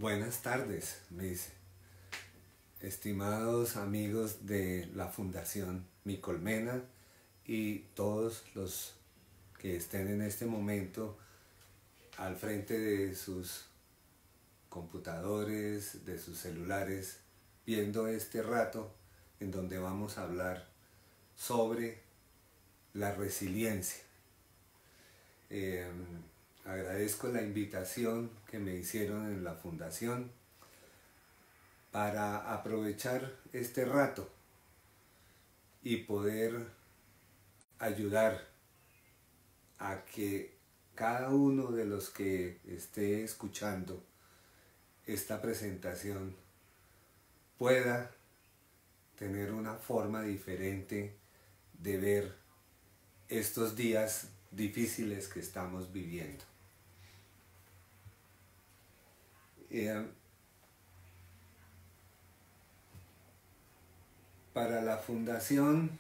Buenas tardes, mis estimados amigos de la Fundación Mi Colmena y todos los que estén en este momento al frente de sus computadores, de sus celulares, viendo este rato en donde vamos a hablar sobre la resiliencia. Agradezco la invitación que me hicieron en la fundación para aprovechar este rato y poder ayudar a que cada uno de los que esté escuchando esta presentación pueda tener una forma diferente de ver estos días difíciles que estamos viviendo. Para la fundación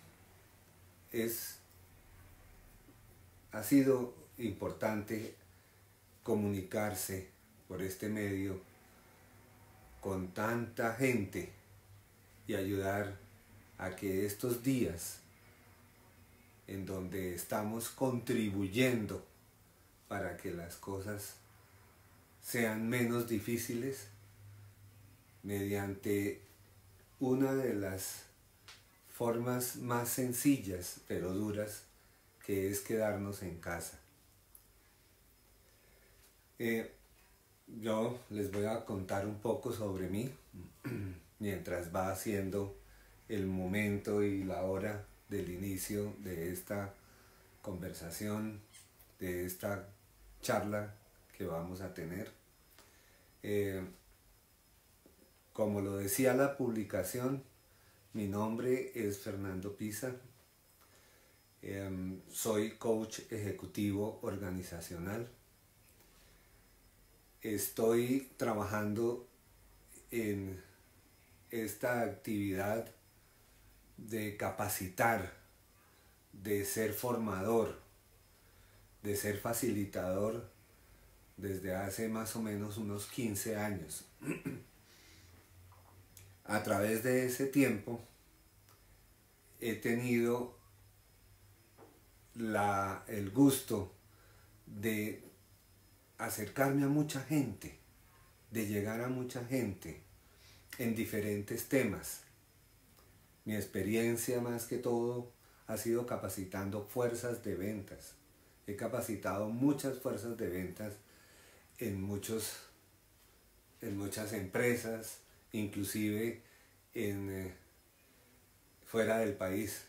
ha sido importante comunicarse por este medio con tanta gente y ayudar a que estos días en donde estamos contribuyendo para que las cosas sean menos difíciles mediante una de las formas más sencillas pero duras, que es quedarnos en casa. Yo les voy a contar un poco sobre mí mientras va siendo el momento y la hora del inicio de esta conversación, de esta charla que vamos a tener. Como lo decía la publicación, mi nombre es Fernando Pisa. Soy coach ejecutivo organizacional. Estoy trabajando en esta actividad de capacitar, de ser formador, de ser facilitador desde hace más o menos unos 15 años. A través de ese tiempo he tenido el gusto de acercarme a mucha gente, de llegar a mucha gente en diferentes temas. Mi experiencia más que todo ha sido capacitando fuerzas de ventas. He capacitado muchas fuerzas de ventas en muchas empresas, inclusive fuera del país.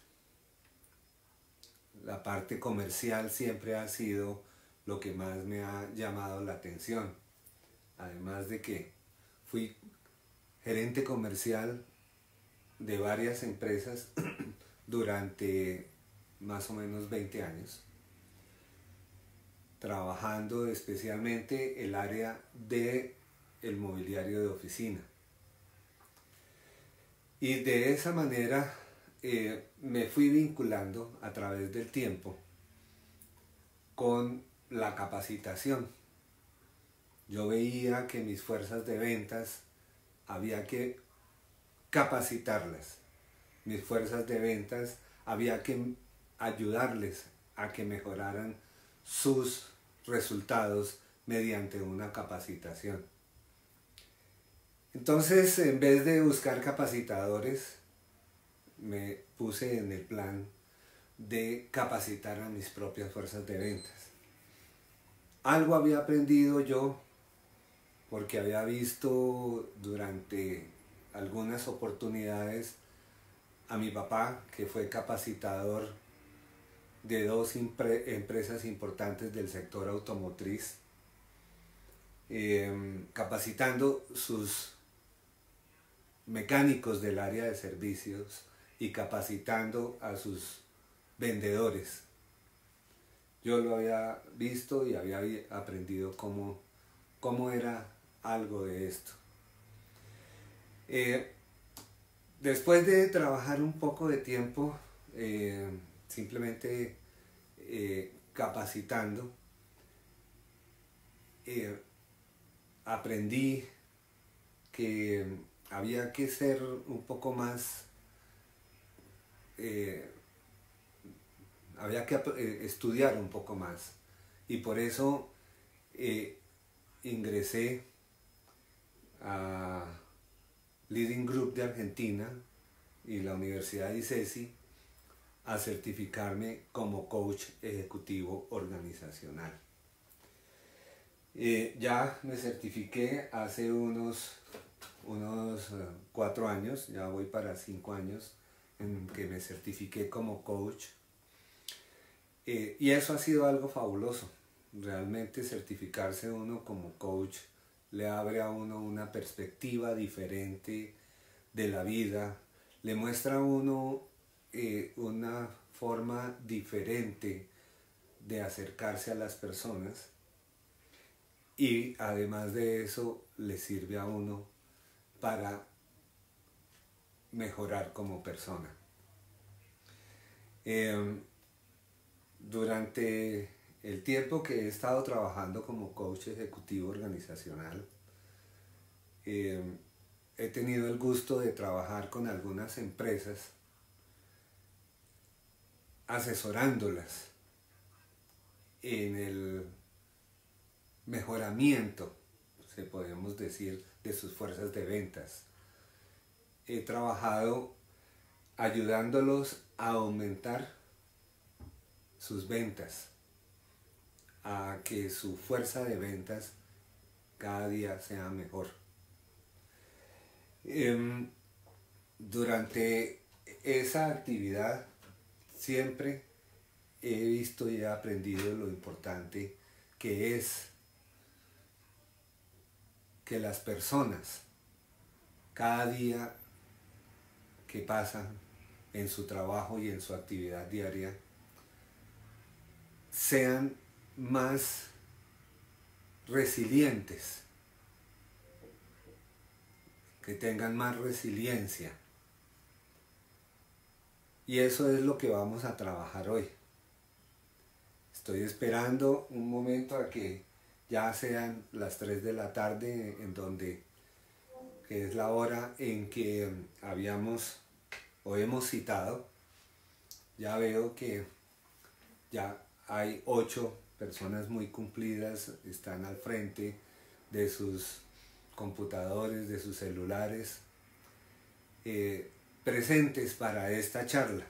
La parte comercial siempre ha sido lo que más me ha llamado la atención. Además de que fui gerente comercial de varias empresas durante más o menos 20 años, trabajando especialmente el área del mobiliario de oficina. Y de esa manera me fui vinculando a través del tiempo con la capacitación. Yo veía que mis fuerzas de ventas había que capacitarlas. Mis fuerzas de ventas había que ayudarles a que mejoraran sus resultados mediante una capacitación. Entonces, en vez de buscar capacitadores, me puse en el plan de capacitar a mis propias fuerzas de ventas. Algo había aprendido yo porque había visto durante algunas oportunidades a mi papá, que fue capacitador de dos empresas importantes del sector automotriz, capacitando sus mecánicos del área de servicios y capacitando a sus vendedores. Yo lo había visto y había aprendido cómo era algo de esto. Después de trabajar un poco de tiempo simplemente capacitando, aprendí que había que ser un poco más, había que estudiar un poco más. Y por eso ingresé a Leading Group de Argentina y la Universidad de ICESI a certificarme como coach ejecutivo organizacional. Ya me certifiqué hace unos 4 años, ya voy para 5 años en que me certifiqué como coach. Y eso ha sido algo fabuloso. Realmente certificarse uno como coach le abre a uno una perspectiva diferente de la vida, le muestra a uno una forma diferente de acercarse a las personas, y además de eso le sirve a uno para mejorar como persona. Durante el tiempo que he estado trabajando como coach ejecutivo organizacional, he tenido el gusto de trabajar con algunas empresas asesorándolas en el mejoramiento, se podemos decir, de sus fuerzas de ventas. He trabajado ayudándolos a aumentar sus ventas, a que su fuerza de ventas cada día sea mejor. Durante esa actividad siempre he visto y he aprendido lo importante que es que las personas cada día que pasan en su trabajo y en su actividad diaria sean más resilientes, que tengan más resiliencia. Y eso es lo que vamos a trabajar hoy. Estoy esperando un momento a que ya sean las 3 de la tarde, que es la hora en que habíamos o hemos citado. Ya veo que ya hay 8 personas muy cumplidas, están al frente de sus computadores, de sus celulares, presentes para esta charla.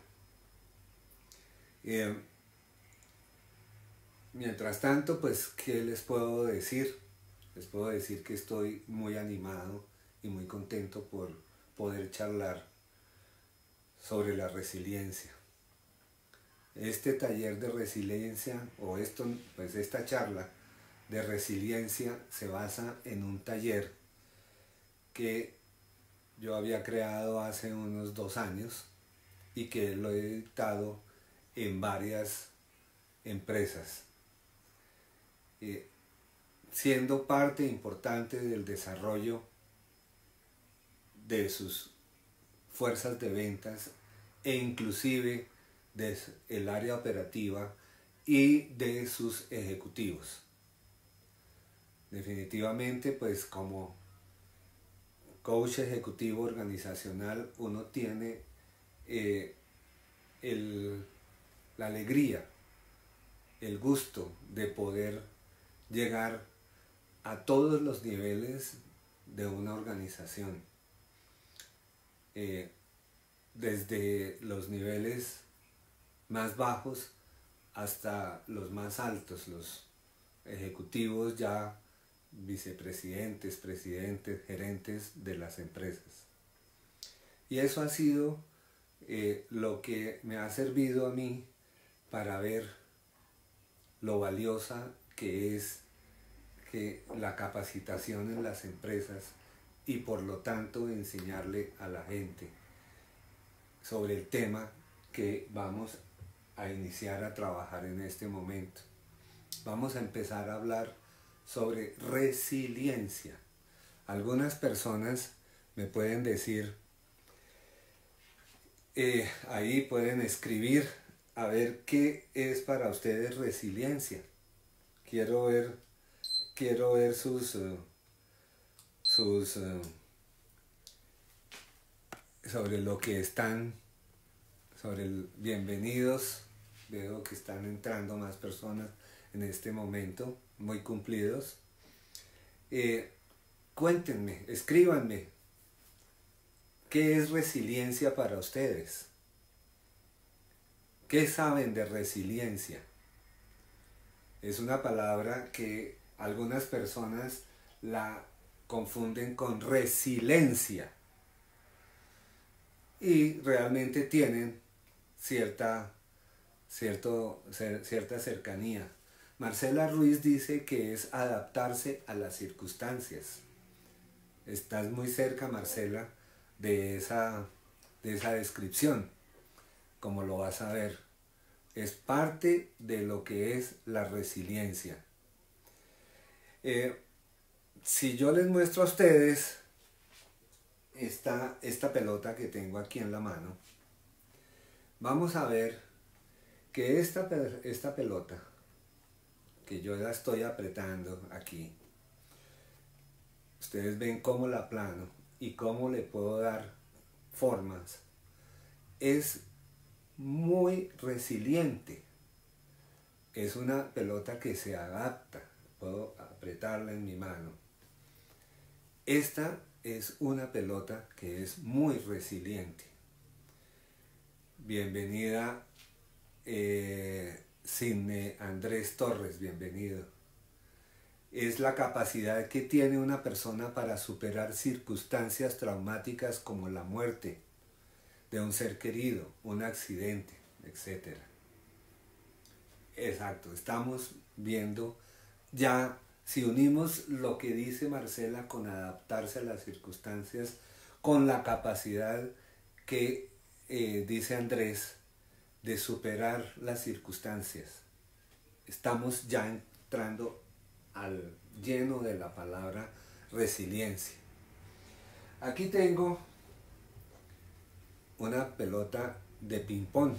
Mientras tanto, pues, ¿qué les puedo decir? Les puedo decir que estoy muy animado y muy contento por poder charlar sobre la resiliencia. Este taller de resiliencia, pues esta charla de resiliencia se basa en un taller que yo había creado hace unos 2 años y que lo he dictado en varias empresas, siendo parte importante del desarrollo de sus fuerzas de ventas e inclusive del área operativa y de sus ejecutivos. Definitivamente, pues como coach ejecutivo organizacional uno tiene la alegría, el gusto de poder llegar a todos los niveles de una organización, desde los niveles más bajos hasta los más altos, los ejecutivos ya vicepresidentes, presidentes, gerentes de las empresas. Y eso ha sido lo que me ha servido a mí para ver lo valiosa que es la capacitación en las empresas y por lo tanto enseñarle a la gente sobre el tema que vamos a iniciar a trabajar en este momento. Vamos a empezar a hablar sobre resiliencia. Algunas personas me pueden decir, ahí pueden escribir a ver qué es para ustedes resiliencia. Quiero ver sus sobre lo que están, bienvenidos. Veo que están entrando más personas en este momento, muy cumplidos. Cuéntenme, escríbanme, ¿qué es resiliencia para ustedes? ¿Qué saben de resiliencia? Es una palabra que algunas personas la confunden con resiliencia y realmente tienen cierta cercanía. Marcela Ruiz dice que es adaptarse a las circunstancias. Estás muy cerca, Marcela, de esa descripción, como lo vas a ver. Es parte de lo que es la resiliencia. Si yo les muestro a ustedes esta pelota que tengo aquí en la mano, vamos a ver que esta pelota, que yo la estoy apretando aquí, ustedes ven cómo la aplano y cómo le puedo dar formas, es muy resiliente. Es una pelota que se adapta, puedo apretarla en mi mano. Esta es una pelota que es muy resiliente. Bienvenida Sidney Andrés Torres, bienvenido. Es la capacidad que tiene una persona para superar circunstancias traumáticas como la muerte de un ser querido, un accidente, etc. Exacto, estamos viendo ya, si unimos lo que dice Marcela con adaptarse a las circunstancias, con la capacidad que dice Andrés de superar las circunstancias, estamos ya entrando al lleno de la palabra resiliencia. Aquí tengo una pelota de ping-pong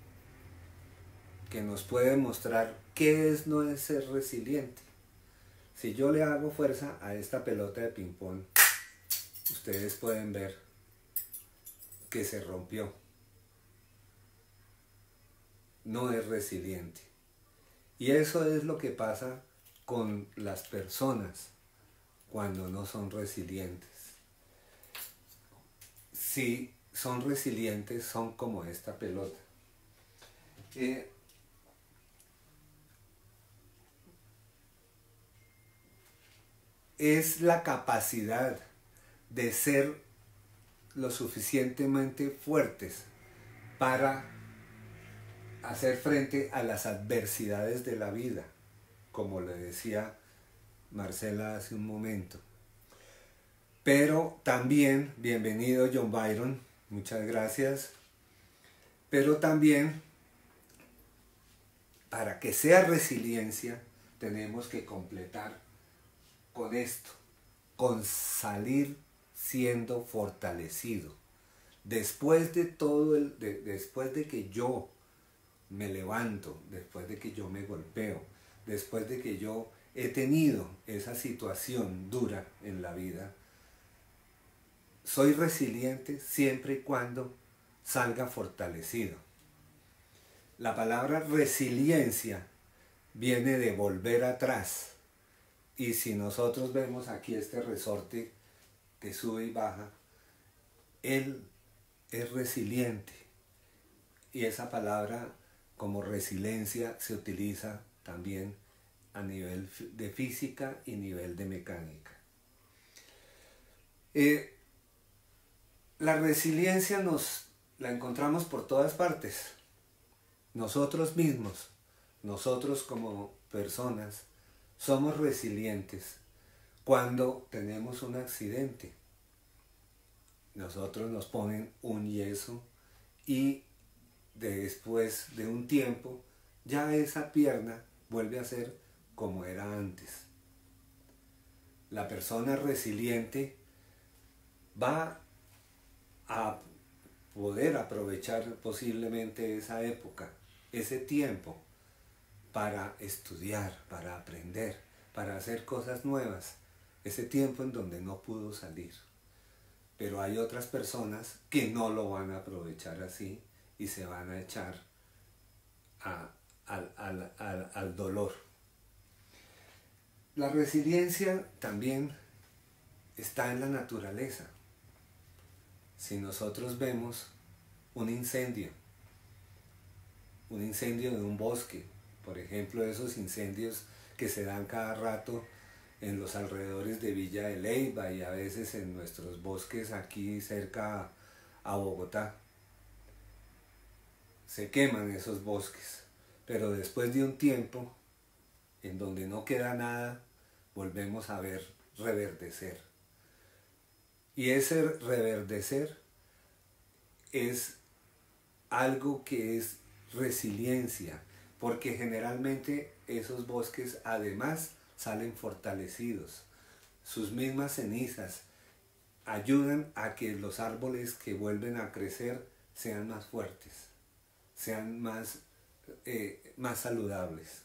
que nos puede mostrar qué es no es ser resiliente. Si yo le hago fuerza a esta pelota de ping-pong, ustedes pueden ver que se rompió. No es resiliente. Y eso es lo que pasa con las personas cuando no son resilientes. Si son resilientes, son como esta pelota. Es la capacidad de ser lo suficientemente fuertes para hacer frente a las adversidades de la vida, como le decía Marcela hace un momento. Pero también, bienvenido John Byron, muchas gracias. Pero también, para que sea resiliencia, tenemos que completar con esto, con salir siendo fortalecido. Después de todo después de que yo me levanto, después de que yo me golpeo, después de que yo he tenido esa situación dura en la vida, soy resiliente siempre y cuando salga fortalecido. La palabra resiliencia viene de volver atrás. Y si nosotros vemos aquí este resorte que sube y baja, él es resiliente. Y esa palabra como resiliencia se utiliza también a nivel de física y nivel de mecánica. La resiliencia la encontramos por todas partes. Nosotros mismos, nosotros como personas, somos resilientes cuando tenemos un accidente. Nosotros nos ponen un yeso y después de un tiempo ya esa pierna vuelve a ser como era antes. La persona resiliente va a poder aprovechar posiblemente esa época, ese tiempo, para estudiar, para aprender, para hacer cosas nuevas, ese tiempo en donde no pudo salir. pero hay otras personas que no lo van a aprovechar así y se van a echar al dolor. La resiliencia también está en la naturaleza. Si nosotros vemos un incendio de un bosque, por ejemplo, esos incendios que se dan cada rato en los alrededores de Villa de Leyva y a veces en nuestros bosques aquí cerca a Bogotá. Se queman esos bosques, pero después de un tiempo, en donde no queda nada, volvemos a ver reverdecer. Y ese reverdecer es algo que es resiliencia, porque generalmente esos bosques además salen fortalecidos. Sus mismas cenizas ayudan a que los árboles que vuelven a crecer sean más fuertes, sean más saludables.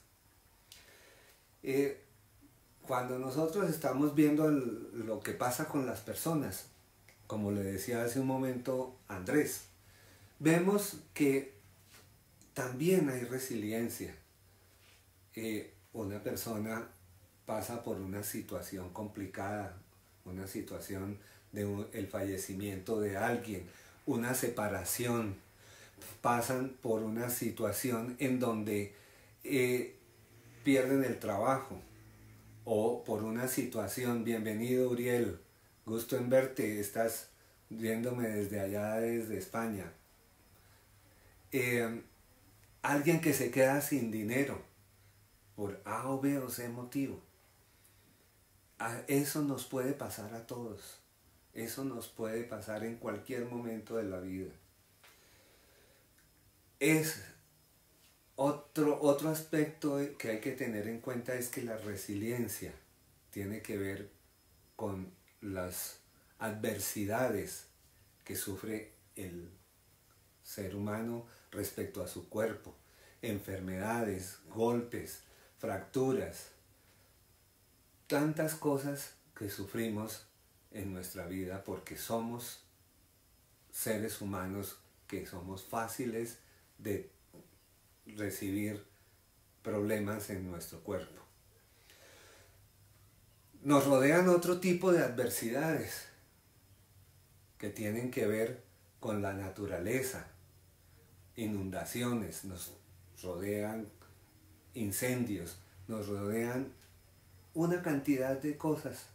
Cuando nosotros estamos viendo lo que pasa con las personas, como le decía hace un momento Andrés, vemos que también hay resiliencia. Una persona pasa por una situación complicada, una situación el fallecimiento de alguien, una separación, pasan por una situación en donde pierden el trabajo, o por una situación, bienvenido Uriel, gusto en verte, estás viéndome desde allá, desde España. Alguien que se queda sin dinero por A o B o C motivo. Eso nos puede pasar a todos. Eso nos puede pasar en cualquier momento de la vida. Otro aspecto que hay que tener en cuenta es que la resiliencia tiene que ver con las adversidades que sufre el ser humano respecto a su cuerpo, enfermedades, golpes, fracturas, tantas cosas que sufrimos en nuestra vida porque somos seres humanos que somos fáciles de recibir problemas en nuestro cuerpo. Nos rodean otro tipo de adversidades que tienen que ver con la naturaleza, inundaciones, nos rodean incendios, nos rodean una cantidad de cosas.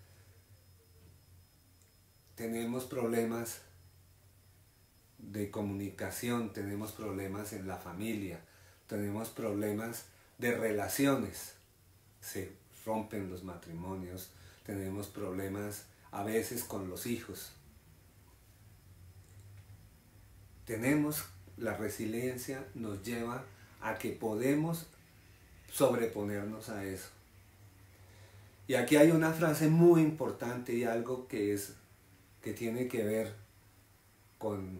Tenemos problemas de comunicación, tenemos problemas en la familia, tenemos problemas de relaciones, se rompen los matrimonios, tenemos problemas a veces con los hijos. La resiliencia nos lleva a que podemos sobreponernos a eso. Y aquí hay una frase muy importante y algo que tiene que ver con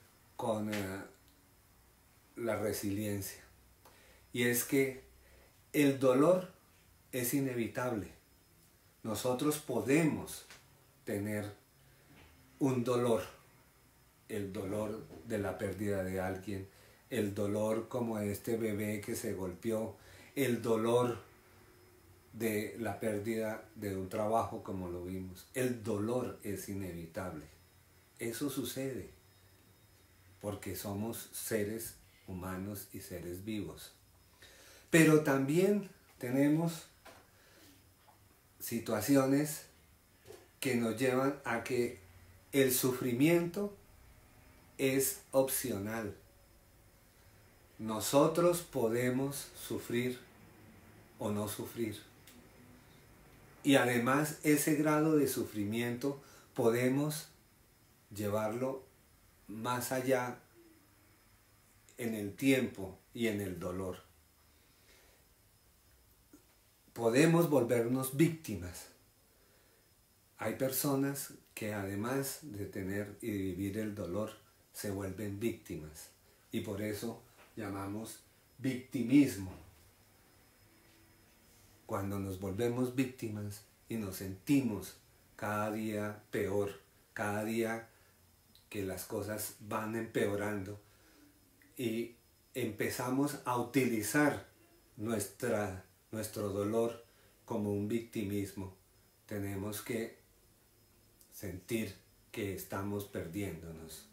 la resiliencia. Y es que el dolor es inevitable. Nosotros podemos tener un dolor, el dolor de la pérdida de alguien, el dolor como este bebé que se golpeó, el dolor de la pérdida de un trabajo como lo vimos. El dolor es inevitable. Eso sucede porque somos seres humanos y seres vivos. Pero también tenemos situaciones que nos llevan a que el sufrimiento es opcional. Nosotros podemos sufrir o no sufrir. Y además ese grado de sufrimiento podemos llevarlo más allá en el tiempo y en el dolor. Podemos volvernos víctimas. Hay personas que además de tener y de vivir el dolor, se vuelven víctimas. Y por eso llamamos victimismo. Cuando nos volvemos víctimas y nos sentimos cada día peor, cada día que las cosas van empeorando y empezamos a utilizar nuestro dolor como un victimismo, tenemos que sentir que estamos perdiéndonos.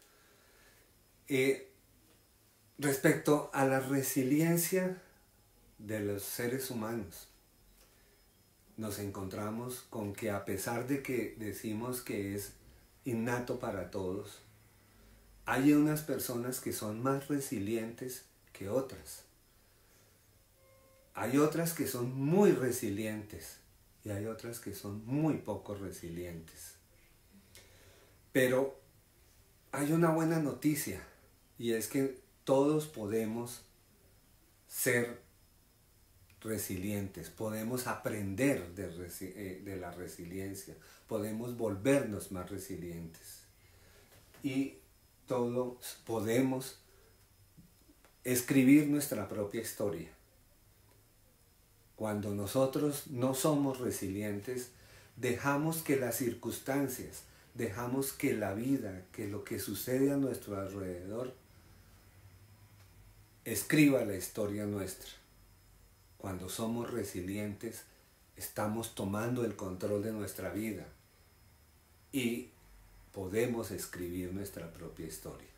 Respecto a la resiliencia de los seres humanos, nos encontramos con que a pesar de que decimos que es innato para todos, hay unas personas que son más resilientes que otras. Hay otras que son muy resilientes y hay otras que son muy poco resilientes. Pero hay una buena noticia y es que todos podemos ser resilientes, podemos aprender de la resiliencia, podemos volvernos más resilientes y todos podemos escribir nuestra propia historia. Cuando nosotros no somos resilientes, dejamos que las circunstancias, dejamos que la vida, que lo que sucede a nuestro alrededor, escriba la historia nuestra. Cuando somos resilientes, estamos tomando el control de nuestra vida y podemos escribir nuestra propia historia.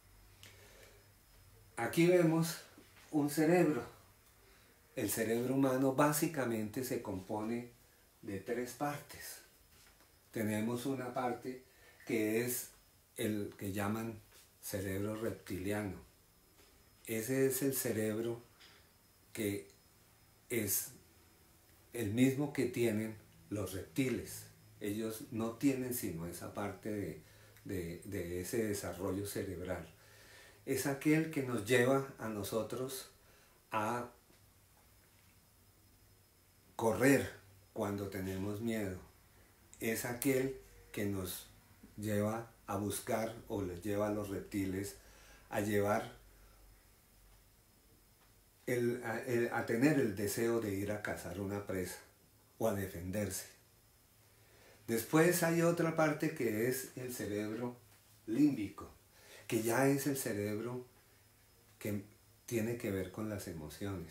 Aquí vemos un cerebro. El cerebro humano básicamente se compone de 3 partes. Tenemos una parte que es el que llaman cerebro reptiliano. Ese es el cerebro que es el mismo que tienen los reptiles. Ellos no tienen sino esa parte de ese desarrollo cerebral. Es aquel que nos lleva a nosotros a correr cuando tenemos miedo. Es aquel que nos lleva a buscar o les lleva a los reptiles a llevar a tener el deseo de ir a cazar una presa o a defenderse. Después hay otra parte que es el cerebro límbico, que ya es el cerebro que tiene que ver con las emociones.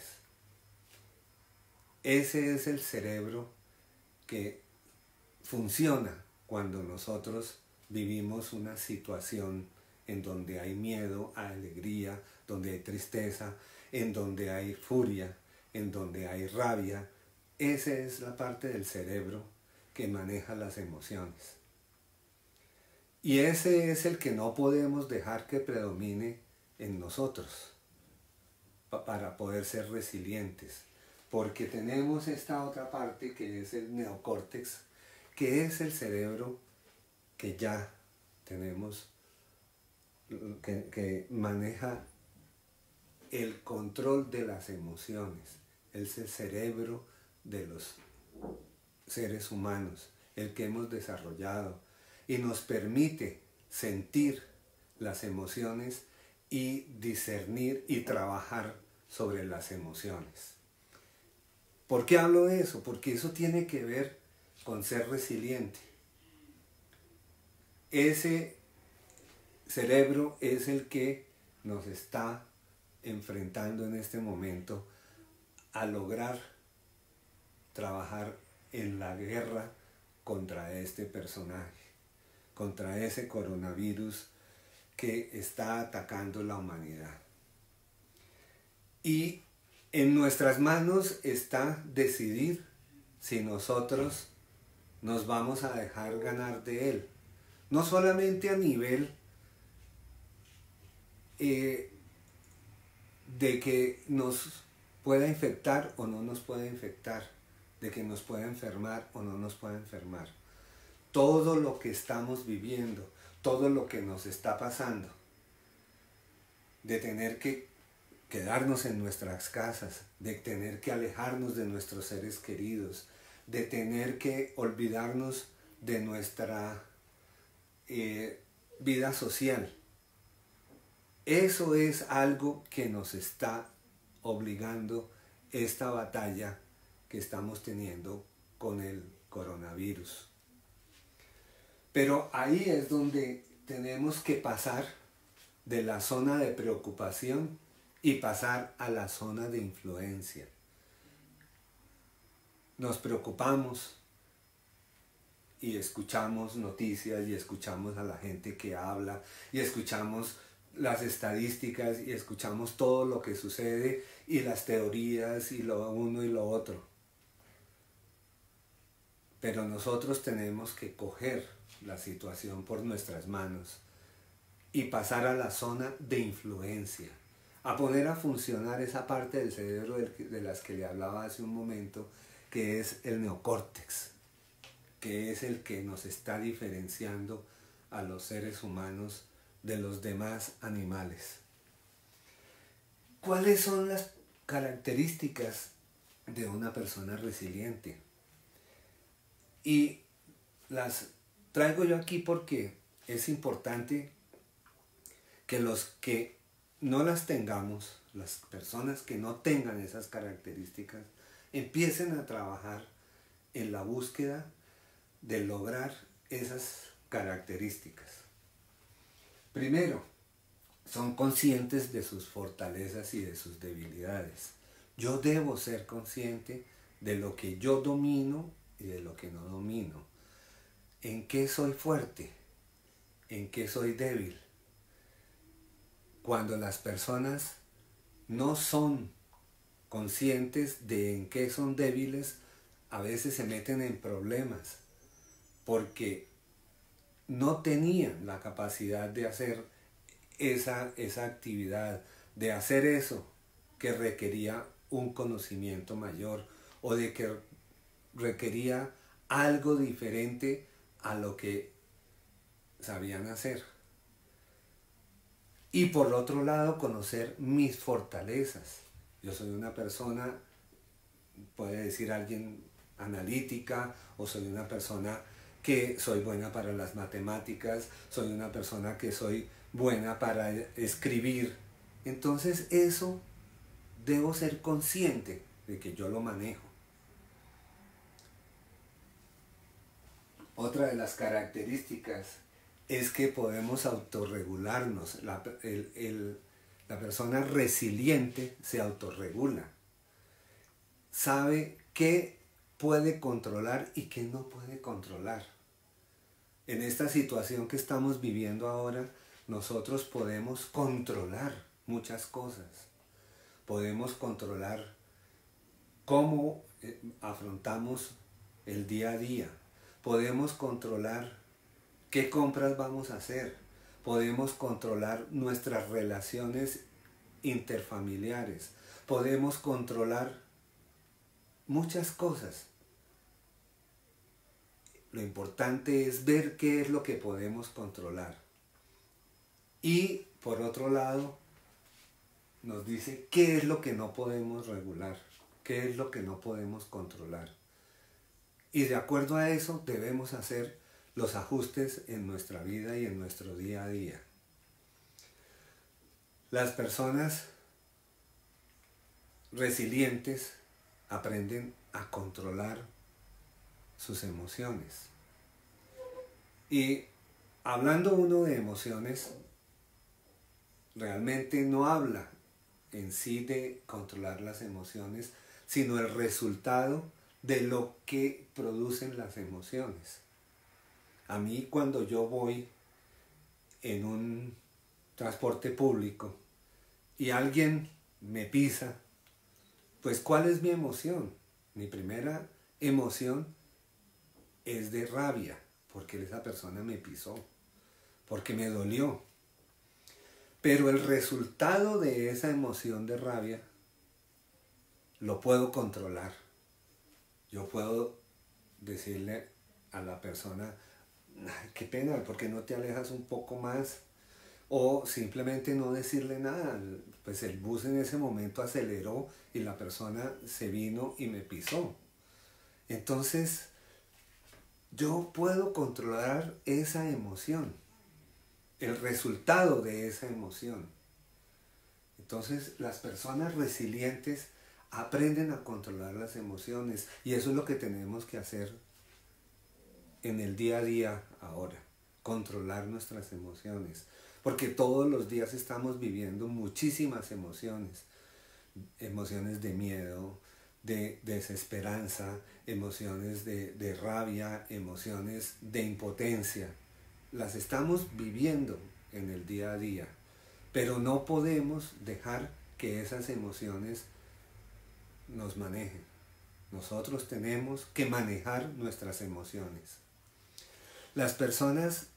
Ese es el cerebro que funciona cuando nosotros vivimos una situación en donde hay miedo, hay alegría, donde hay tristeza, en donde hay furia, en donde hay rabia. Esa es la parte del cerebro que maneja las emociones. Y ese es el que no podemos dejar que predomine en nosotros para poder ser resilientes. Porque tenemos esta otra parte que es el neocórtex, que es el cerebro que ya tenemos, que maneja el control de las emociones. Es el cerebro de los seres humanos, el que hemos desarrollado y nos permite sentir las emociones y discernir y trabajar sobre las emociones. ¿Por qué hablo de eso? Porque eso tiene que ver con ser resiliente. Ese cerebro es el que nos está enfrentando en este momento a lograr trabajar en la guerra contra este personaje, contra ese coronavirus que está atacando la humanidad. Y en nuestras manos está decidir si nosotros nos vamos a dejar ganar de él. No solamente a nivel de que nos pueda infectar o no nos pueda infectar, de que nos pueda enfermar o no nos pueda enfermar. Todo lo que estamos viviendo, todo lo que nos está pasando, de tener que quedarnos en nuestras casas, de tener que alejarnos de nuestros seres queridos, de tener que olvidarnos de nuestra vida social. Eso es algo que nos está obligando esta batalla que estamos teniendo con el coronavirus. Pero ahí es donde tenemos que pasar de la zona de preocupación y pasar a la zona de influencia. Nos preocupamos y escuchamos noticias y escuchamos a la gente que habla y escuchamos las estadísticas y escuchamos todo lo que sucede y las teorías y lo uno y lo otro. Pero nosotros tenemos que coger la situación por nuestras manos y pasar a la zona de influencia, a poner a funcionar esa parte del cerebro de las que le hablaba hace un momento, que es el neocórtex, que es el que nos está diferenciando a los seres humanos de los demás animales. ¿Cuáles son las características de una persona resiliente? Y las traigo yo aquí porque es importante que los que no las tengamos, las personas que no tengan esas características, empiecen a trabajar en la búsqueda de lograr esas características. Primero, son conscientes de sus fortalezas y de sus debilidades. Yo debo ser consciente de lo que yo domino y de lo que no domino. ¿En qué soy fuerte? ¿En qué soy débil? Cuando las personas no son conscientes de en qué son débiles, a veces se meten en problemas porque no tenían la capacidad de hacer esa actividad, de hacer eso que requería un conocimiento mayor o de que requería algo diferente a lo que sabían hacer. Y por otro lado, conocer mis fortalezas. Yo soy una persona, puede decir alguien, analítica, o soy una persona que soy buena para las matemáticas, soy una persona que soy buena para escribir. Entonces eso debo ser consciente de que yo lo manejo. Otra de las características es que podemos autorregularnos. La persona resiliente se autorregula. Sabe qué puede controlar y qué no puede controlar. En esta situación que estamos viviendo ahora, nosotros podemos controlar muchas cosas. Podemos controlar cómo afrontamos el día a día. Podemos controlar qué compras vamos a hacer. Podemos controlar nuestras relaciones interfamiliares. Podemos controlar muchas cosas. Lo importante es ver qué es lo que podemos controlar. Y por otro lado, nos dice qué es lo que no podemos regular, qué es lo que no podemos controlar. Y de acuerdo a eso debemos hacer los ajustes en nuestra vida y en nuestro día a día. Las personas resilientes aprenden a controlar sus emociones. Y hablando uno de emociones, realmente no habla en sí de controlar las emociones, sino el resultado de lo que producen las emociones. A mí, cuando yo voy en un transporte público y alguien me pisa, pues ¿cuál es mi emoción? Mi primera emoción es de rabia, porque esa persona me pisó, porque me dolió. Pero el resultado de esa emoción de rabia lo puedo controlar. Yo puedo decirle a la persona, ay, qué pena, ¿por qué no te alejas un poco más? O simplemente no decirle nada. Pues el bus en ese momento aceleró y la persona se vino y me pisó. Entonces, yo puedo controlar esa emoción, el resultado de esa emoción. Entonces, las personas resilientes aprenden a controlar las emociones y eso es lo que tenemos que hacer en el día a día ahora. controlar nuestras emociones, porque todos los días estamos viviendo muchísimas emociones, emociones de miedo, de desesperanza, emociones de rabia, emociones de impotencia. Las estamos viviendo en el día a día, pero no podemos dejar que esas emociones nos manejen. Nosotros tenemos que manejar nuestras emociones. Las personas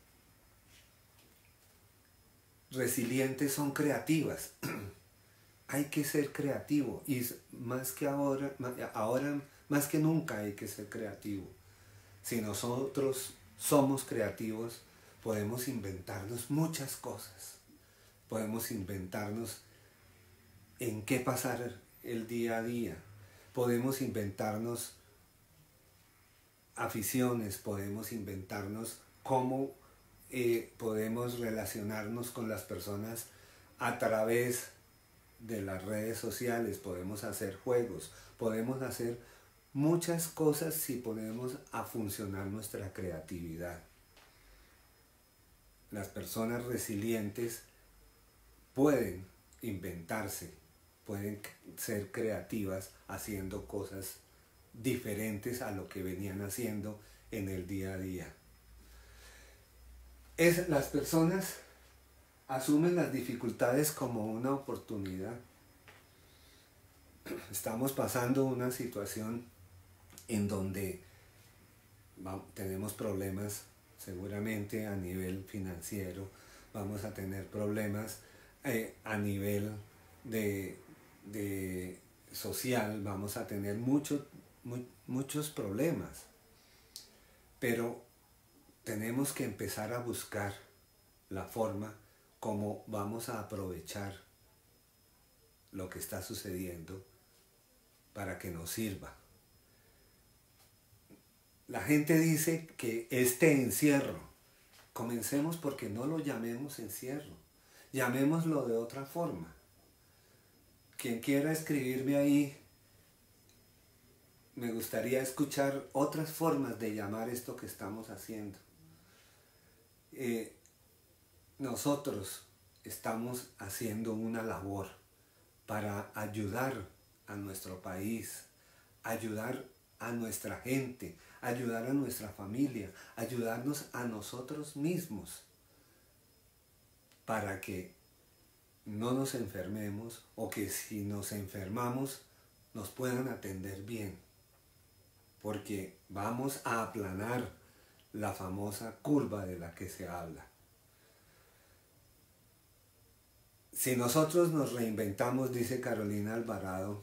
resilientes son creativas. Hay que ser creativo y más que ahora más que nunca hay que ser creativo. Si nosotros somos creativos, podemos inventarnos muchas cosas. Podemos inventarnos en qué pasar el día a día. Podemos inventarnos aficiones, podemos inventarnos cómo podemos relacionarnos con las personas a través de las redes sociales, podemos hacer juegos, podemos hacer muchas cosas si ponemos a funcionar nuestra creatividad. Las personas resilientes pueden inventarse, pueden ser creativas haciendo cosas diferentes a lo que venían haciendo en el día a día. Las personas asumen las dificultades como una oportunidad. Estamos pasando una situación en donde tenemos problemas seguramente a nivel financiero, vamos a tener problemas a nivel de social, vamos a tener muchos problemas, pero tenemos que empezar a buscar la forma como vamos a aprovechar lo que está sucediendo para que nos sirva. La gente dice que este encierro, comencemos porque no lo llamemos encierro, llamémoslo de otra forma. Quien quiera escribirme ahí, me gustaría escuchar otras formas de llamar esto que estamos haciendo. Nosotros estamos haciendo una labor para ayudar a nuestro país, ayudar a nuestra gente, ayudar a nuestra familia, ayudarnos a nosotros mismos para que no nos enfermemos o que si nos enfermamos nos puedan atender bien, porque vamos a aplanar la famosa curva de la que se habla. Si nosotros nos reinventamos, dice Carolina Alvarado,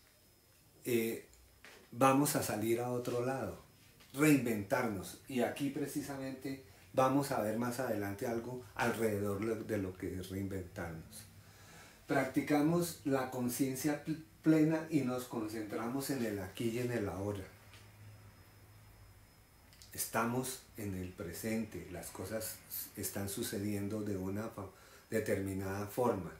vamos a salir a otro lado, reinventarnos. Y aquí precisamente vamos a ver más adelante algo alrededor de lo que es reinventarnos. Practicamos la conciencia plena y nos concentramos en el aquí y en el ahora. Estamos en el presente, las cosas están sucediendo de una determinada forma.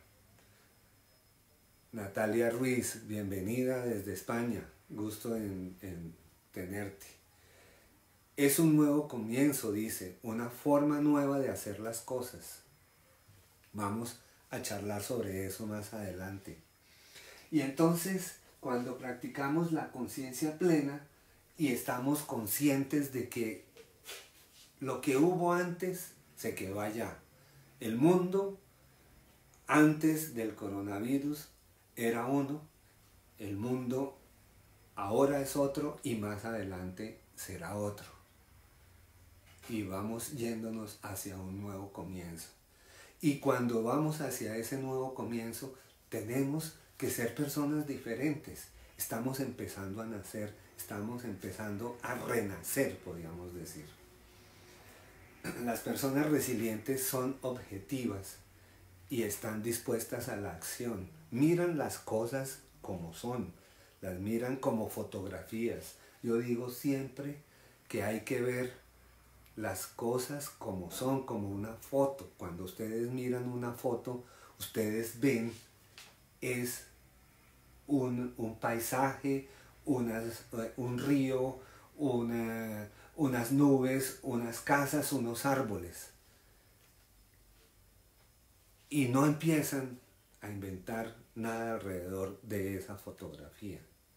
Natalia Ruiz, bienvenida desde España, gusto en tenerte. Es un nuevo comienzo, dice, una forma nueva de hacer las cosas. Vamos a charlar sobre eso más adelante. Y entonces, cuando practicamos la conciencia plena y estamos conscientes de que lo que hubo antes se quedó allá. El mundo antes del coronavirus era uno, el mundo ahora es otro y más adelante será otro. Y vamos yéndonos hacia un nuevo comienzo. Y cuando vamos hacia ese nuevo comienzo, tenemos que ser personas diferentes. Estamos empezando a nacer, estamos empezando a renacer, podríamos decir. Las personas resilientes son objetivas y están dispuestas a la acción. Miran las cosas como son, las miran como fotografías. Yo digo siempre que hay que ver las cosas como son, como una foto. Cuando ustedes miran una foto, ustedes ven es un paisaje, un río, unas nubes, unas casas, unos árboles. y no empiezan a inventar nada alrededor de esa fotografía.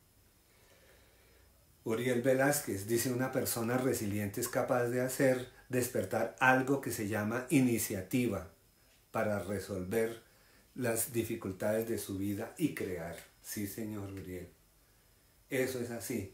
Uriel Velázquez dice: una persona resiliente es capaz de hacer despertar algo que se llama iniciativa para resolver las dificultades de su vida y crear. Sí, señor Uriel. Eso es así.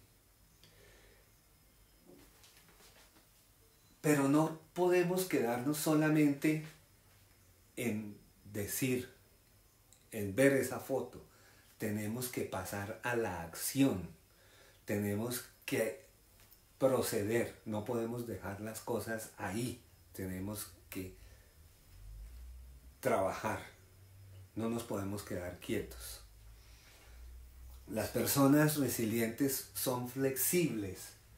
Pero no podemos quedarnos solamente en decir, en ver esa foto. Tenemos que pasar a la acción. Tenemos que proceder. No podemos dejar las cosas ahí. Tenemos que trabajar. No nos podemos quedar quietos. Las personas resilientes son flexibles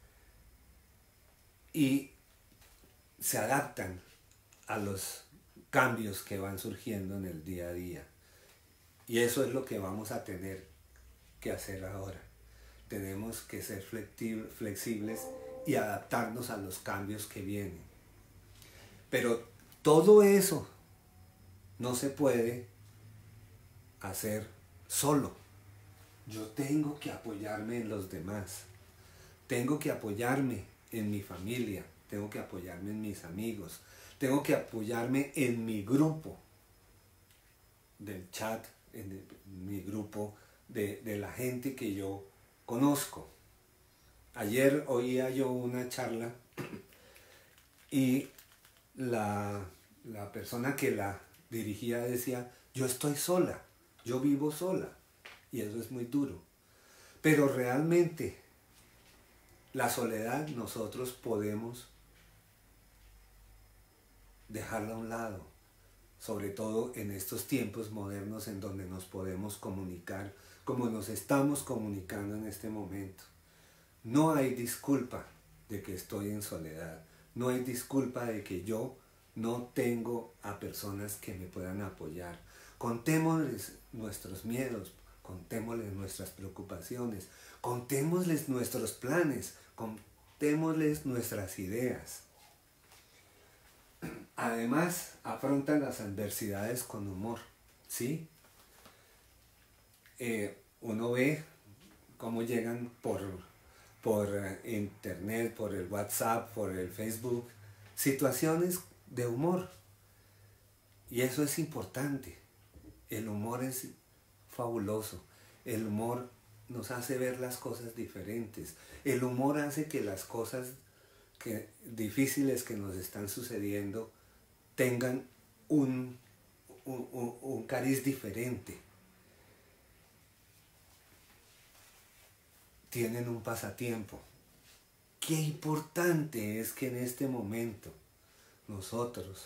y se adaptan a los cambios que van surgiendo en el día a día. Y eso es lo que vamos a tener que hacer ahora. Tenemos que ser flexibles y adaptarnos a los cambios que vienen. Pero todo eso no se puede hacer solo. Yo tengo que apoyarme en los demás. Tengo que apoyarme en mi familia. Tengo que apoyarme en mis amigos. Tengo que apoyarme en mi grupo del chat, en mi grupo de la gente que yo conozco. Ayer oía yo una charla y la persona que la dirigía decía: yo estoy sola, yo vivo sola. Y eso es muy duro. Pero realmente la soledad nosotros podemos dejarla a un lado, sobre todo en estos tiempos modernos en donde nos podemos comunicar como nos estamos comunicando en este momento. No hay disculpa de que estoy en soledad, no hay disculpa de que yo no tengo a personas que me puedan apoyar. Contémosles nuestros miedos, contémosles nuestras preocupaciones, contémosles nuestros planes, contémosles nuestras ideas. Además, afrontan las adversidades con humor, ¿sí? Uno ve cómo llegan por internet, por el WhatsApp, por el Facebook, situaciones de humor. Y eso es importante. El humor es fabuloso. El humor nos hace ver las cosas diferentes. El humor hace que las cosas difíciles que nos están sucediendo tengan un cariz diferente. Tienen un pasatiempo. Qué importante es que en este momento nosotros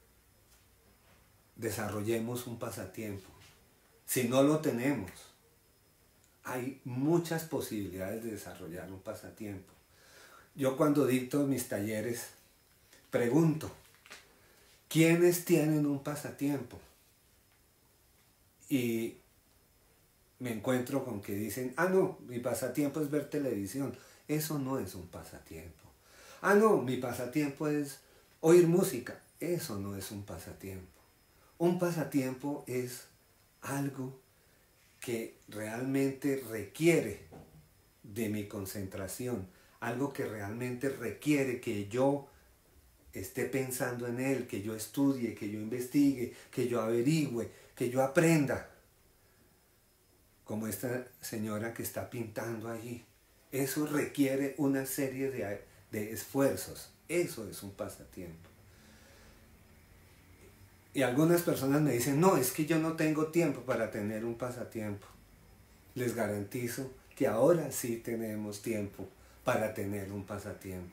desarrollemos un pasatiempo. Si no lo tenemos, hay muchas posibilidades de desarrollar un pasatiempo. Yo cuando dicto mis talleres pregunto: ¿quiénes tienen un pasatiempo? Y me encuentro con que dicen: ah, no, mi pasatiempo es ver televisión. Eso no es un pasatiempo. Ah, no, mi pasatiempo es oír música. Eso no es un pasatiempo. Un pasatiempo es algo que realmente requiere de mi concentración, algo que realmente requiere que yo esté pensando en él, que yo estudie, que yo investigue, que yo averigüe, que yo aprenda. Como esta señora que está pintando allí. Eso requiere una serie de esfuerzos. Eso es un pasatiempo. Y algunas personas me dicen: no, es que yo no tengo tiempo para tener un pasatiempo. Les garantizo que ahora sí tenemos tiempo para tener un pasatiempo.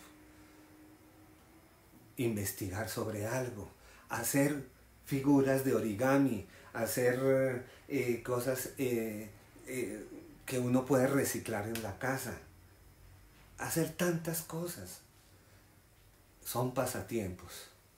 Investigar sobre algo, hacer figuras de origami, hacer cosas que uno puede reciclar en la casa, hacer tantas cosas. Son pasatiempos.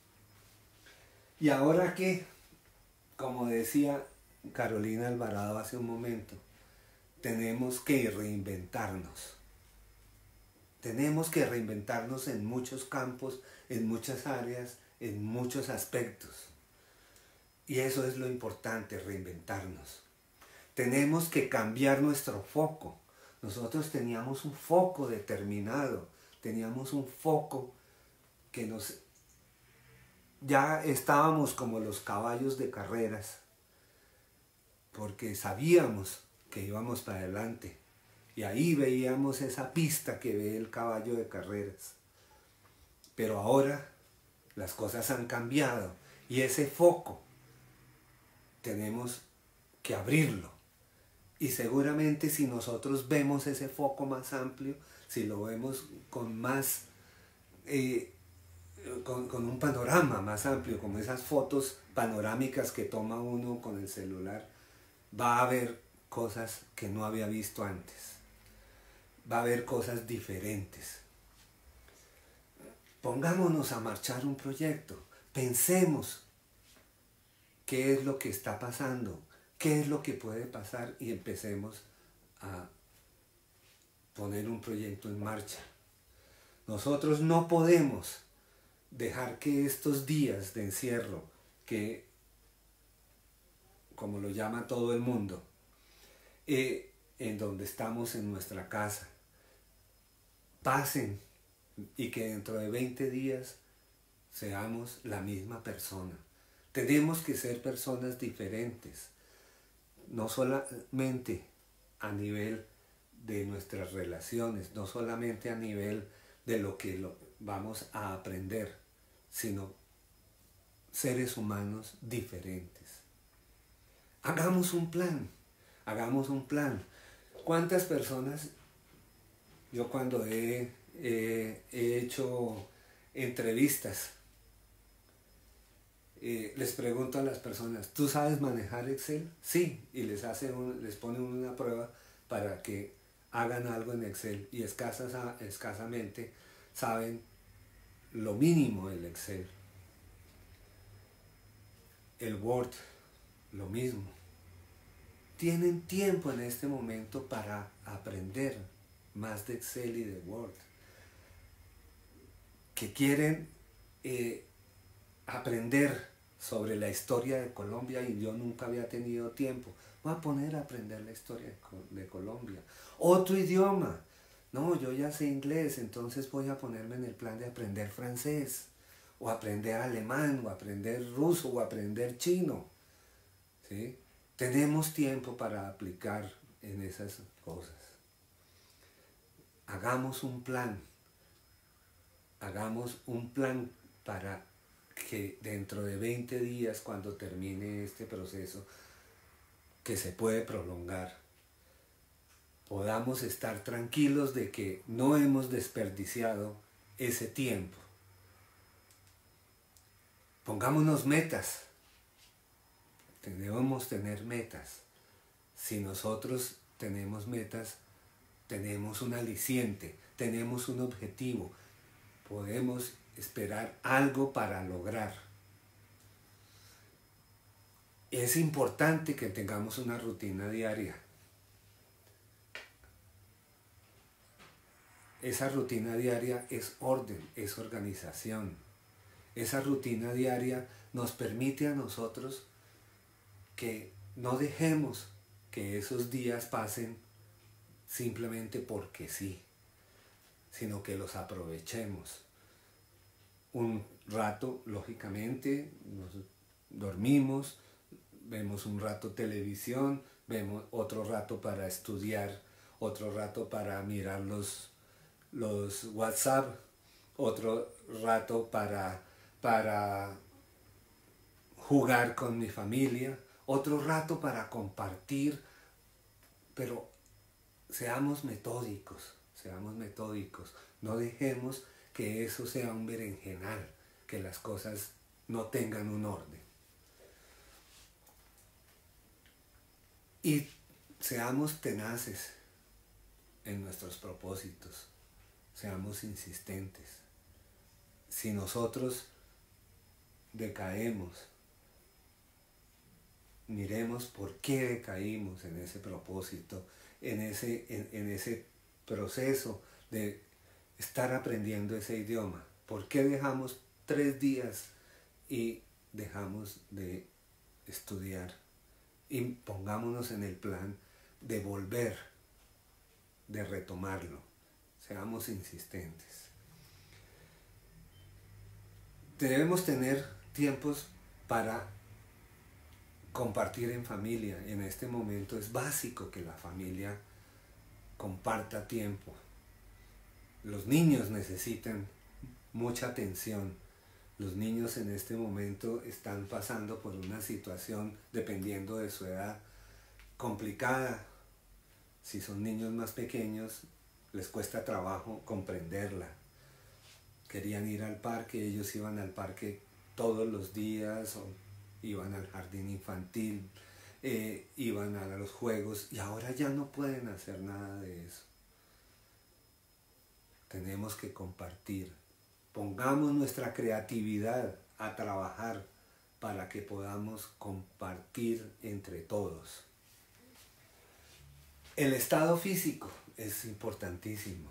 Y ahora que, como decía Carolina Alvarado hace un momento, tenemos que reinventarnos. Tenemos que reinventarnos en muchos campos, en muchas áreas, en muchos aspectos. Y eso es lo importante, reinventarnos. Tenemos que cambiar nuestro foco. Nosotros teníamos un foco determinado, teníamos un foco que ya estábamos como los caballos de carreras, porque sabíamos que íbamos para adelante. Y ahí veíamos esa pista que ve el caballo de carreras. Pero ahora las cosas han cambiado y ese foco tenemos que abrirlo. Y seguramente si nosotros vemos ese foco más amplio, si lo vemos con más, con un panorama más amplio, como esas fotos panorámicas que toma uno con el celular, va a haber cosas que no había visto antes. Va a haber cosas diferentes. Pongámonos a marchar un proyecto. Pensemos qué es lo que está pasando, qué es lo que puede pasar y empecemos a poner un proyecto en marcha. Nosotros no podemos dejar que estos días de encierro, que como lo llama todo el mundo, en donde estamos en nuestra casa, pasen y que dentro de 20 días seamos la misma persona. Tenemos que ser personas diferentes, no solamente a nivel de nuestras relaciones, no solamente a nivel de lo que vamos a aprender, sino seres humanos diferentes. Hagamos un plan, hagamos un plan. ¿Cuántas personas, yo cuando he hecho entrevistas, les pregunto a las personas, ¿tú sabes manejar Excel? Sí, y les ponen una prueba para que hagan algo en Excel y escasamente saben lo mínimo del Excel. El Word, lo mismo. Tienen tiempo en este momento para aprender más de Excel y de Word. Que quieren aprender sobre la historia de Colombia y yo nunca había tenido tiempo. Voy a poner a aprender la historia de Colombia. Otro idioma. No, yo ya sé inglés, entonces voy a ponerme en el plan de aprender francés, o aprender alemán, o aprender ruso, o aprender chino. ¿Sí? Tenemos tiempo para aplicar en esas cosas. Hagamos un plan. Hagamos un plan para que dentro de 20 días, cuando termine este proceso, que se puede prolongar, podamos estar tranquilos de que no hemos desperdiciado ese tiempo. Pongámonos metas. Debemos tener metas. Si nosotros tenemos metas, tenemos un aliciente, tenemos un objetivo, podemos esperar algo para lograr. Es importante que tengamos una rutina diaria. Esa rutina diaria es orden, es organización. Esa rutina diaria nos permite a nosotros que no dejemos que esos días pasen simplemente porque sí, sino que los aprovechemos. Un rato, lógicamente, nos dormimos, vemos un rato televisión, vemos otro rato para estudiar, otro rato para mirar los WhatsApp, otro rato para jugar con mi familia, otro rato para compartir, pero seamos metódicos, no dejemos que eso sea un berenjenal, que las cosas no tengan un orden. Y seamos tenaces en nuestros propósitos, seamos insistentes. Si nosotros decaemos, miremos por qué decaímos en ese propósito, en ese proceso de estar aprendiendo ese idioma. ¿Por qué dejamos 3 días y dejamos de estudiar y pongámonos en el plan de volver, de retomarlo. Seamos insistentes. Debemos tener tiempos para compartir en familia. En este momento es básico que la familia comparta tiempo. Los niños necesitan mucha atención. Los niños en este momento están pasando por una situación, dependiendo de su edad, complicada. Si son niños más pequeños, les cuesta trabajo comprenderla. Querían ir al parque, ellos iban al parque todos los días, o iban al jardín infantil, iban a los juegos, y ahora ya no pueden hacer nada de eso. Tenemos que compartir. Pongamos nuestra creatividad a trabajar para que podamos compartir entre todos. El estado físico es importantísimo.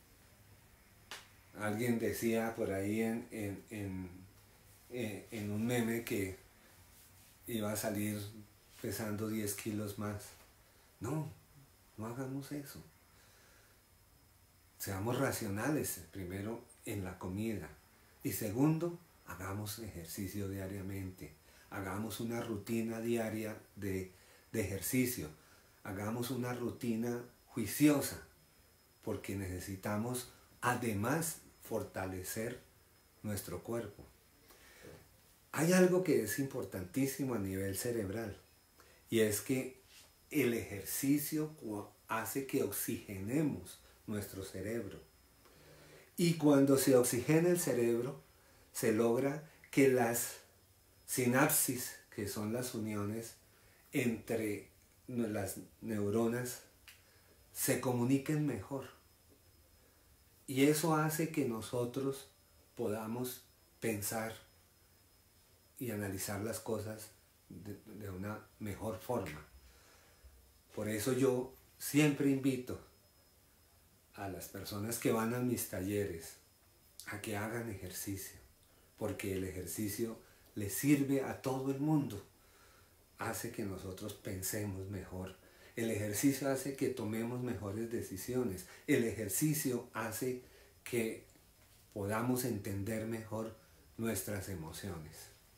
Alguien decía por ahí en un meme que iba a salir pesando 10 kilos más. No, no hagamos eso. Seamos racionales, primero en la comida, y segundo, hagamos ejercicio diariamente. Hagamos una rutina diaria de ejercicio. Hagamos una rutina juiciosa, porque necesitamos además fortalecer nuestro cuerpo. Hay algo que es importantísimo a nivel cerebral, y es que el ejercicio hace que oxigenemos nuestro cerebro. Y cuando se oxigena el cerebro, se logra que las sinapsis, que son las uniones entre las neuronas, se comuniquen mejor. Y eso hace que nosotros podamos pensar y analizar las cosas de una mejor forma. Por eso yo siempre invito a las personas que van a mis talleres a que hagan ejercicio, porque el ejercicio le sirve a todo el mundo. Hace que nosotros pensemos mejor. El ejercicio hace que tomemos mejores decisiones. El ejercicio hace que podamos entender mejor nuestras emociones.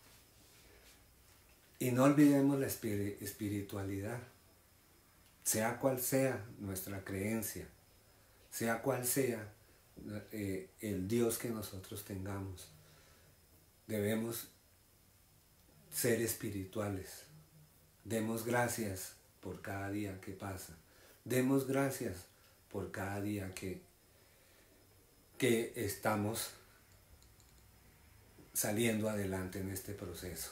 Y no olvidemos la espiritualidad. Sea cual sea nuestra creencia, sea cual sea el Dios que nosotros tengamos, debemos ser espirituales. Demos gracias por cada día que pasa. Demos gracias por cada día que estamos saliendo adelante en este proceso.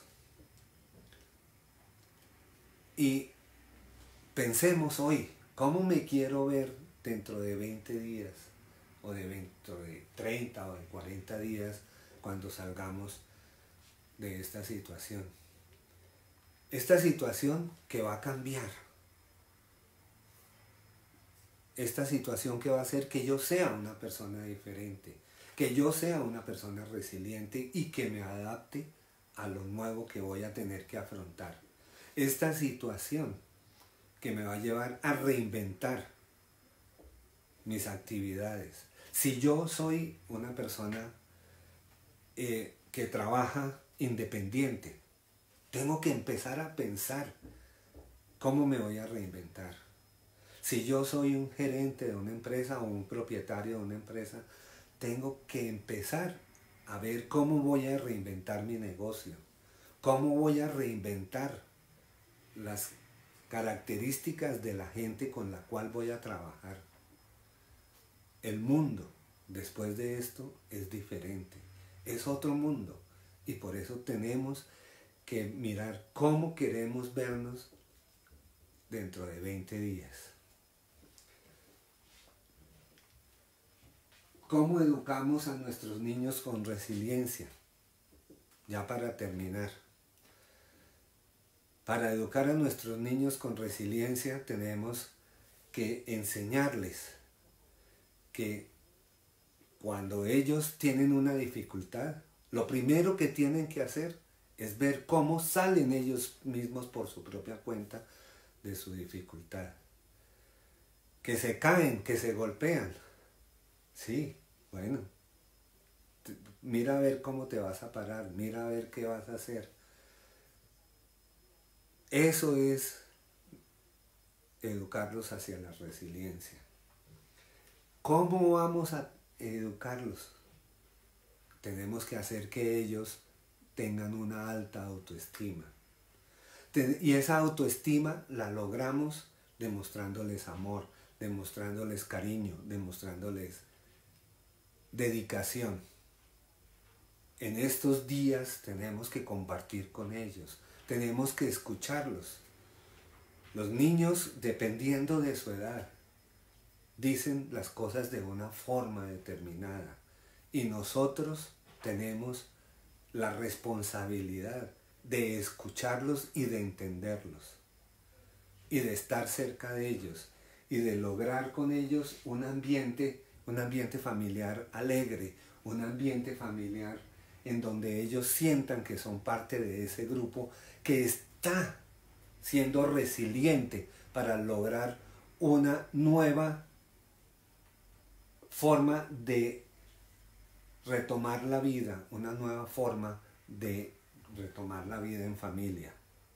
Y pensemos hoy, ¿cómo me quiero ver dentro de 20 días? O dentro de 30 o de 40 días, cuando salgamos de esta situación. Esta situación que va a cambiar. Esta situación que va a hacer que yo sea una persona diferente, que yo sea una persona resiliente y que me adapte a lo nuevo que voy a tener que afrontar. Esta situación que me va a llevar a reinventar mis actividades. Si yo soy una persona que trabaja independiente, tengo que empezar a pensar cómo me voy a reinventar. Si yo soy un gerente de una empresa o un propietario de una empresa, tengo que empezar a ver cómo voy a reinventar mi negocio, cómo voy a reinventar las características de la gente con la cual voy a trabajar. El mundo después de esto es diferente, es otro mundo, y por eso tenemos que mirar cómo queremos vernos dentro de 20 días. ¿Cómo educamos a nuestros niños con resiliencia? Ya para terminar. Para educar a nuestros niños con resiliencia tenemos que enseñarles que cuando ellos tienen una dificultad, lo primero que tienen que hacer es ver cómo salen ellos mismos por su propia cuenta de su dificultad. Que se caen, que se golpean. Sí, bueno, mira a ver cómo te vas a parar, mira a ver qué vas a hacer. Eso es educarlos hacia la resiliencia. ¿Cómo vamos a educarlos? Tenemos que hacer que ellos tengan una alta autoestima. Y esa autoestima la logramos demostrándoles amor, demostrándoles cariño, demostrándoles dedicación. En estos días tenemos que compartir con ellos, tenemos que escucharlos. Los niños, dependiendo de su edad, dicen las cosas de una forma determinada y nosotros tenemos la responsabilidad de escucharlos y de entenderlos y de estar cerca de ellos y de lograr con ellos un ambiente familiar alegre, un ambiente familiar en donde ellos sientan que son parte de ese grupo que está siendo resiliente para lograr una nueva forma de retomar la vida, una nueva forma de retomar la vida en familia.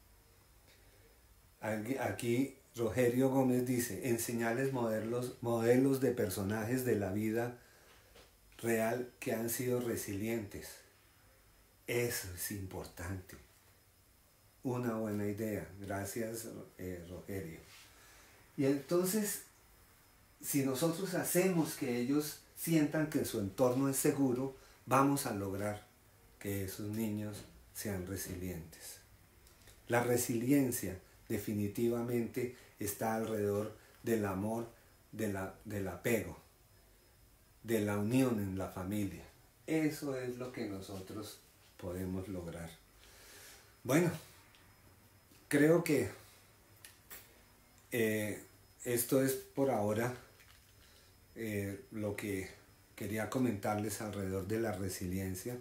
Aquí Rogerio Gómez dice, enseñarles modelos de personajes de la vida real que han sido resilientes. Eso es importante. Una buena idea. Gracias, Rogerio. Y entonces, si nosotros hacemos que ellos sientan que su entorno es seguro, vamos a lograr que esos niños sean resilientes. La resiliencia definitivamente está alrededor del amor, del apego, de la unión en la familia. Eso es lo que nosotros podemos lograr. Bueno, creo que esto es por ahora lo que quería comentarles alrededor de la resiliencia.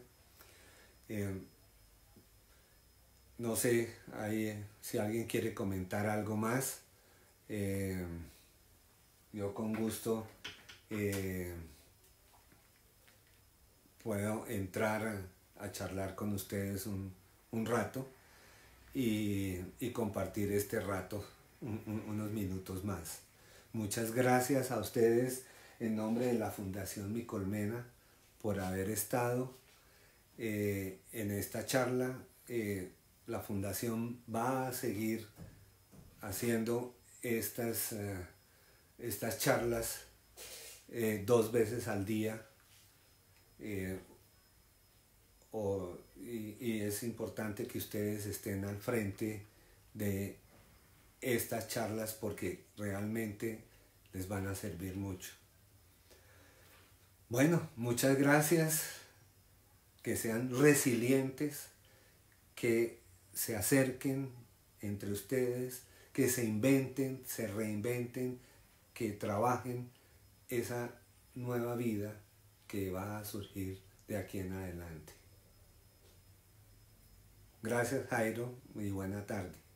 No sé si alguien quiere comentar algo más. Yo con gusto puedo entrar a charlar con ustedes un rato y compartir este rato unos minutos más. Muchas gracias a ustedes en nombre de la Fundación Mi Colmena por haber estado en esta charla. La Fundación va a seguir haciendo estas charlas 2 veces al día y es importante que ustedes estén al frente de estas charlas porque realmente les van a servir mucho. Bueno, muchas gracias, que sean resilientes, que se acerquen entre ustedes, que se inventen, se reinventen, que trabajen esa nueva vida que va a surgir de aquí en adelante. Gracias, Jairo, y buena tarde.